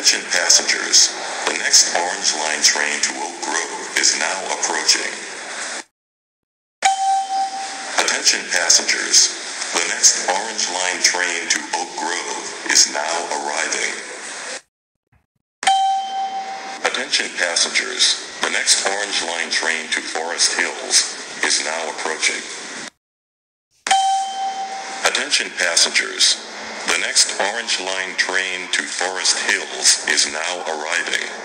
Attention passengers, the next Orange Line train to Oak Grove is now approaching. Attention passengers, the next Orange Line train to Oak Grove is now arriving. Attention passengers, the next Orange Line train to Forest Hills is now approaching. Attention passengers, the next Orange Line train to Forest Hills is now arriving.